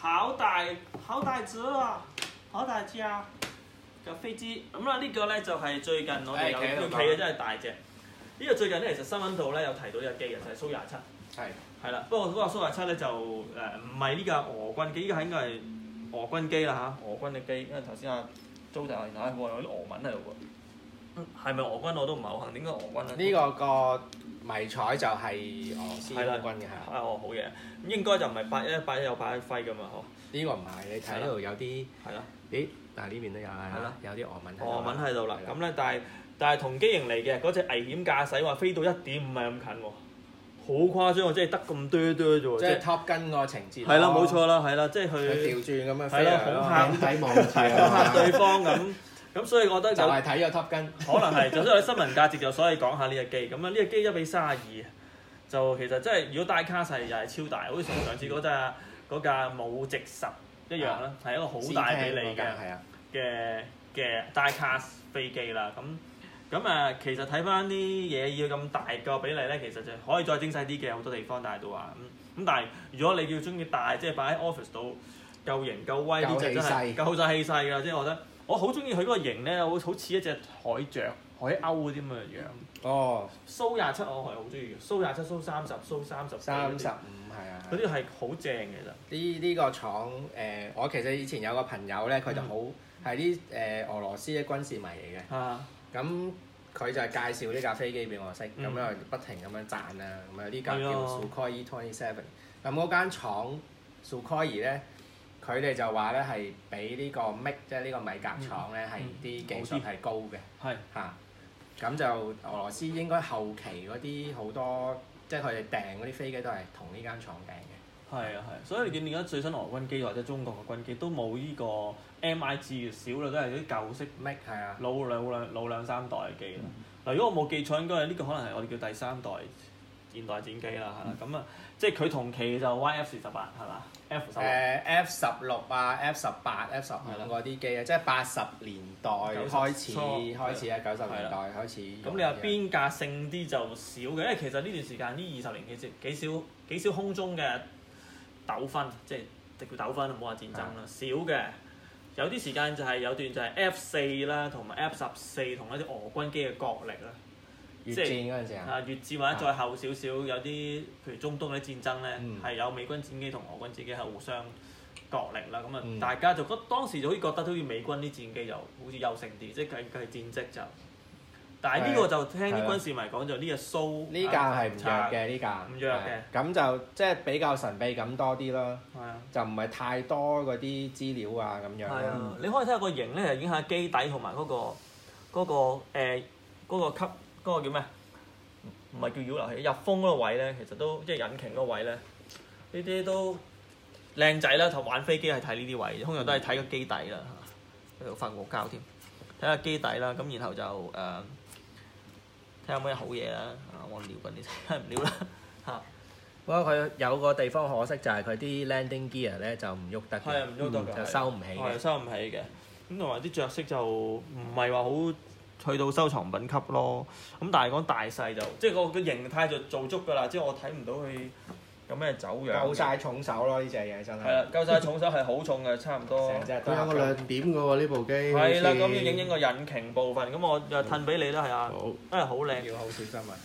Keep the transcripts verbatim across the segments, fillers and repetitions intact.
好大好大隻啊，好大隻啊嘅飛機。咁啦，呢個咧就係最近我哋有要企嘅真係大隻。呢個最近咧其實新聞度咧有提到呢個機嘅，就係蘇廿七。係。係啦，不過嗰個蘇廿七咧就誒唔係呢架俄軍機，呢個應該係俄軍機啦嚇，俄軍嘅機。因為頭先阿 Jo 就話原來係有啲俄文喺度喎。係咪俄軍我都唔係好肯定，應該俄軍啦。 呢個個迷彩就係俄羅斯空軍嘅係。 啊哦，好嘢。咁應該就唔係八一八一有八一揮㗎嘛嗬？ 呢個唔係，你睇呢度有啲係啦。 咦？嗱呢邊都有係啦，有啲俄文。 俄文喺度啦。咁咧，但係但係同機型嚟嘅嗰隻危險駕駛話飛到一點五米咁近喎。好誇張喎！即係得咁多多啫喎， 即係 Top Gun 個情節。 係啦，冇錯啦，係啦，即係佢調轉咁樣飛係啦，恐嚇睇望住恐嚇對方咁，咁所以我覺得就係睇咗 Top Gun。 可能係，就所以新聞價值就所以講下呢隻機。咁啊，呢隻機一比三十二，就其實真係如果 die cast 又係超大，好似同上次嗰隻嗰架武直十一樣啦，係一個好大比例嘅嘅嘅 die cast 飛機啦。咁咁誒，其實睇翻啲嘢要咁大個比例咧，其實就可以再精細啲嘅好多地方，但係都話咁咁。但係如果你叫中意大，即係擺喺 office 度夠型夠威啲，就真係夠晒氣勢㗎。即係我覺得我好中意佢嗰個型咧，好好似一隻海雀、海鷗嗰啲咁嘅樣。 哦， 蘇廿七我係好中意嘅，蘇廿七、蘇三十、蘇三十、 三十五係啊， 嗰啲係好正嘅其實。 呢呢個廠誒，我其實以前有個朋友咧，佢就好係啲誒俄羅斯嘅軍事迷嚟嘅。 啊。咁佢就係介紹呢架飛機俾我識，咁樣不停咁樣讚啊，咁啊呢架叫 Sukhoi E 二十七。咁嗰間廠 Sukhoi 咧，佢哋就話咧係比呢個 MiG 即係呢個米格廠咧係啲技術係高嘅。係嚇。咁就俄羅斯應該後期嗰啲好多，即係佢哋訂嗰啲飛機都係同呢間廠訂嘅。係啊係，所以你見而家最新俄軍機或者中國嘅軍機都冇呢個 M I G 少啦，都係啲舊式 MiG 係啊， 老兩兩老兩三代嘅機啦。嗱、嗯，如果我冇記錯，應該係呢個可能係我哋叫第三代現代戰機啦，係啦。咁啊，即係佢同期就 Y F 四十八係嘛 ？F 十六。誒 F 十六啊 ，F 十八、F 十五嗰啲機啊，即係八十年代開始開始啊，九十年代開始。 咁你話邊架勝啲就少嘅，因為其實呢段時間呢二十年幾幾少幾少空中嘅糾紛，即係直叫糾紛，唔好話戰爭啦，少嘅。有啲時間就係有段就係 F 四啦，同埋 F 十四同一啲俄軍機嘅角力啦。 越戰嗰陣時啊。 啊，越戰或者再後少少，有啲譬如中東嗰啲戰爭咧，係、嗯、有美軍戰機同俄軍戰機係互相角力啦。咁啊、嗯，大家就覺當時就好似覺得好似美軍啲戰機就好似優勝啲，即係計計戰績就。但係呢個就聽啲軍事迷講就呢隻蘇呢架係唔弱嘅呢架， 唔弱嘅， 咁就即係比較神秘感多啲咯。 係啊， 就唔係太多嗰啲資料啊咁樣。 係啊，你可以睇下個型咧，係影下機底同埋嗰個嗰個誒嗰個級嗰個叫咩？唔係叫擾流器，入風嗰個位咧，其實都即係引擎嗰個位咧，呢啲都靚仔啦。同玩飛機係睇呢啲位，通常都係睇個機底啦嚇。喺度發惡膠添，睇下機底啦，咁然後就誒。睇下有咩好嘢啦！啊，我撩緊你睇唔撩啦嚇。 不過佢有個地方可惜就係佢啲 landing gear 咧就唔喐得嘅， 係啊，唔喐得嘅， 就收唔起嘅， 收唔起嘅。咁同埋啲着色就唔係話好去到收藏品級咯。咁但係講大細就即係個個形態就做足㗎啦。即係我睇唔到佢有咩走樣。 夠晒重手咯！呢隻嘢真係。 係啦，夠晒重手係好重嘅，差唔多。 成隻佢有個亮點㗎喎，呢部機。 係啦，咁要影影個引擎部分，咁我就褪俾你啦，係啊。 好。 真係好靚。 要好小心啊！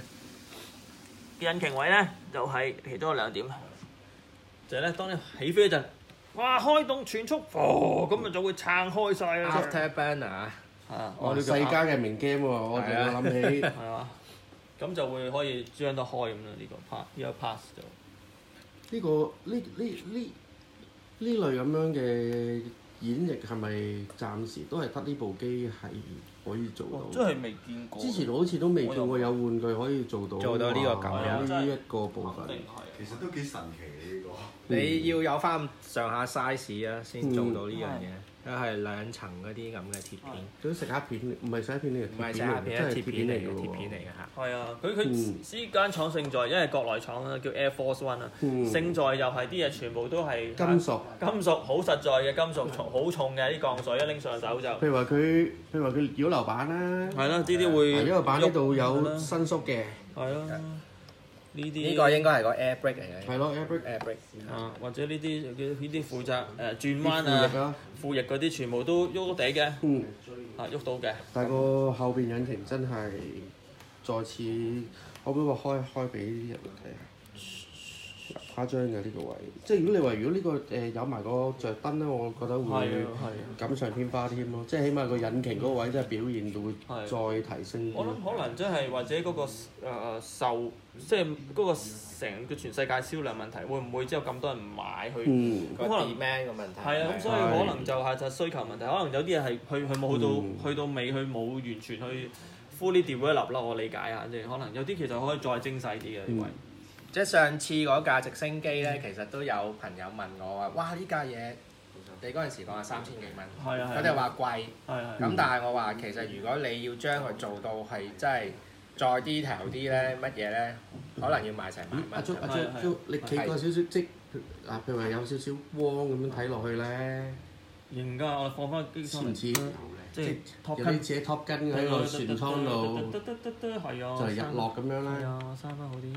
引擎位咧就係其中兩點，就係咧當你起飛嗰陣，哇開動全速，哦咁啊就會撐開晒啦。 Afterburner 啊！ 啊，我世嘉嘅名 game 喎，我仲要諗起。 係嘛？咁就會可以將得開咁啦，呢個 pass 呢個 pass 就。 呢個呢呢呢呢類咁樣嘅演繹係咪暫時都係得呢部機係可以做到？ 真係未見過。 之前好似都未見過有玩具可以做到。 做到呢個咁樣呢一個部分。 其實都幾神奇呢個。 你要有翻上下 size 啊，先做到呢樣嘢。佢係兩層嗰啲咁嘅鐵片。 嗰啲食蝦片唔係食蝦片嚟嘅， 唔係食蝦片，係鐵片嚟嘅，鐵片嚟嘅嚇。 係啊，佢佢呢間廠勝在，因為國內廠啦，叫 Air Force One 啊，勝在又係啲嘢全部都係金屬， 金屬好實在嘅金屬，重好重嘅啲鋼水一拎上手就。譬如話佢，譬如話佢擾流板啦。 係啦，呢啲會。 擾流板呢度有伸縮嘅。 係咯。 呢啲呢個應該係個 air brake 嚟嘅。 係咯 air brake air brake。 啊，或者呢啲呢啲負責誒、呃、轉彎副翼啊、副翼嗰啲全部都喐喐地嘅， 嗯， 啊喐到嘅。 但係個後邊引擎真係再次，可唔可以話開開俾啲人睇下？誇張嘅呢個位，即係如果你話如果呢、這個誒、呃、有埋個着燈咧，我覺得會錦上添花添咯。即係起碼個引擎嗰個位真係表現到會再提升。 我諗可能真係或者嗰、那個誒、呃、售，即係嗰個成個全世界銷量問題，會唔會之後咁多人買去？ 嗯， 個 demand 個問題。 係啊，咁所以可能就係就需求問題，可能有啲嘢係佢佢冇去到、嗯、去到尾，佢冇完全去 fully develop 啦。我理解下，即係可能有啲其實可以再精細啲嘅呢位。嗯即係上次嗰架直升機咧，其實都有朋友問我話：哇！呢架嘢你嗰陣時講係三千幾蚊， 係啊， 佢哋話貴。 係係。 咁但係我話其實如果你要將佢做到係真係再 detail 啲咧，乜嘢咧，可能要賣成萬蚊。 阿 Jo 阿 Jo，你企過少少即嗱，譬如話有少少光咁樣睇落去咧， 型㗎！我放翻機似唔似？ 即係有啲似 Top Gun 喺個船艙度， 係啊， 就係日落咁樣咧。 係啊，閂翻好啲。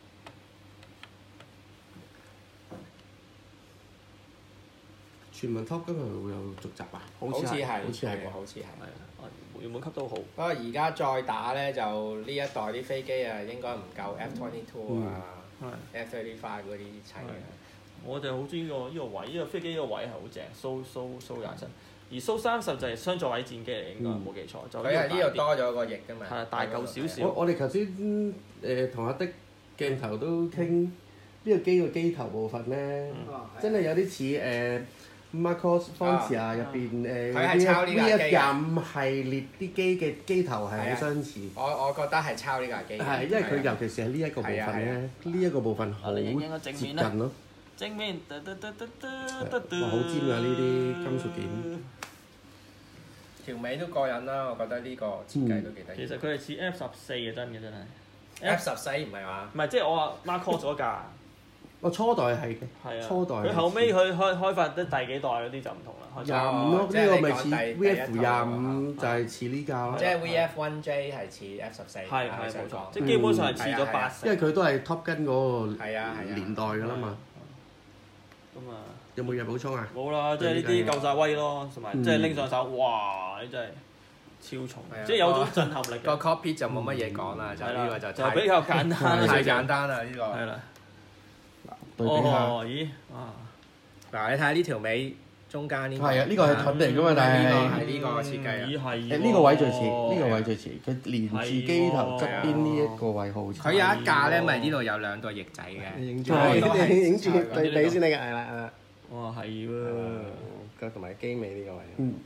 傳聞 Top Gun 係會有續集啊？ 好似係， 好似係喎，好似係。 係啊，原本級都好。 不過而家再打咧，就呢一代啲飛機啊，應該唔夠 F twenty two 啊、F thirty five 嗰啲砌嘅。 我就好中意呢個呢個位，呢個飛機呢個位係好正，蘇蘇蘇廿七。而蘇三十就係雙座位戰機嚟，應該冇記錯。就佢係呢度多咗個翼㗎嘛。 係啊，大嚿少少。 我我哋頭先誒同阿的鏡頭都傾呢個機個機頭部分咧，真係有啲似誒。Marcos Foncia 入邊誒呢一呢一廿五系列啲機嘅機頭係好相似。 我我覺得係抄呢架機。 係，因為佢尤其是係呢一個部分咧，呢一個部分好接近咯。 正面， 哇！好尖㗎呢啲金屬件。 條尾都過癮啦，我覺得呢個設計都幾得意。 其實佢係似 F 十四嘅真嘅真係。 F 十四唔係話？ 唔係，即係我話 Marcos 嗰架。 我初代係嘅，初代。 佢後尾佢開開發得第幾代嗰啲就唔同啦。 廿五咯，呢個咪似 V F 廿五就係似呢架咯。 即係 V F one J 係似 F 十四。 係係冇錯，即係基本上係似咗八成。 因為佢都係 Top Gun 嗰個年代㗎啦嘛。 咁啊， 有冇嘢補充啊？ 冇啦，即係呢啲夠晒威咯，同埋即係拎上手，哇！你真係超重，即係有種震撼力。 個 cockpit 就冇乜嘢講啦，就呢個就就比較簡單， 太簡單啦呢個。 係啦。 對比下， 咦啊！ 嗱，你睇下呢條尾中間呢個。 係啊，呢個係盾嚟㗎嘛，但係呢個係呢個設計啊。 咦係。 誒呢個位最似，呢個位最似，佢連住機頭側邊呢一個位好似。 佢有一架咧，咪呢度有兩對翼仔嘅。 影住，影住對比先得㗎，係啦係啦。 哇係喎， 腳同埋機尾呢個位。 嗯。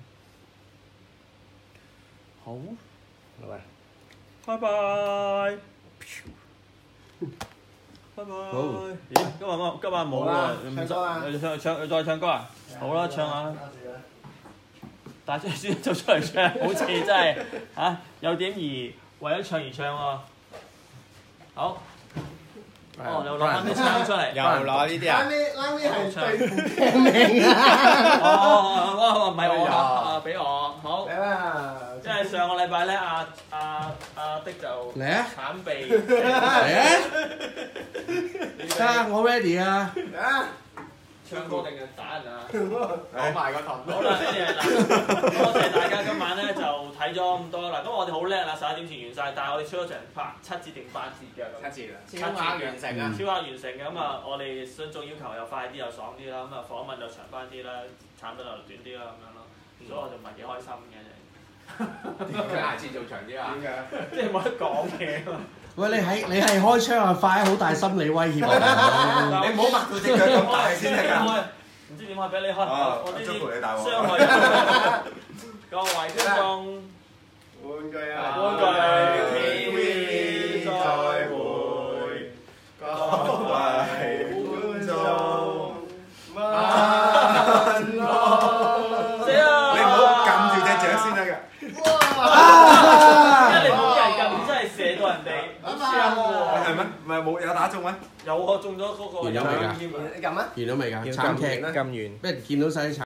好。 好啊。 拜拜。拜拜。好。咦？今日冇，今日冇喎。唱歌啊！唱唱再唱歌啊！好啦，唱下。大隻先走出嚟唱，好似真係嚇有點而為咗唱而唱喎。好。哦，又攞翻啲槍出嚟。 又攞呢啲啊！ 拉尾拉尾係對付拼命啊！ 哦，哇！唔係我啊，俾我好。 嚟啦！ 即係上個禮拜咧，阿阿阿的就嚟啊！ 慘被嚟啊！得，我 ready 啊！ 啊！ 唱歌定係打人啊？ 攞埋個頭。 好啦，跟住嗱，多謝大家今晚咧就睇咗咁多啦。咁我哋好叻啦，十一點前完晒，但係我哋出咗成八七節定八節嘅咁。 七節啦，超額完成啊！ 超額完成嘅咁啊，我哋想做要求又快啲又爽啲啦，咁啊訪問又長翻啲啦，產品又短啲啦咁樣咯。所以我就唔係幾開心嘅。 點解下次做長啲啊？點解？ 即係冇得講嘢啊嘛！ 喂，你係你係開槍啊，快好大心理威脅啊！ 你唔好擘到隻腳咁大先得㗎。 唔知點解俾你開？我呢啲傷害各位觀眾。 玩具啊！ 玩具 T V 再會， 各位觀眾晚安。 死啊！ 你唔好撳住隻掌先得㗎。 因為你冇人撳，真係射到人哋槍喎。 係咩？唔係冇有打中咩？ 有啊，中咗嗰個。 完咗未㗎？ 你撳啊！ 完咗未㗎？ 要慘劇撳完，撳完。 俾人見到晒啲慘。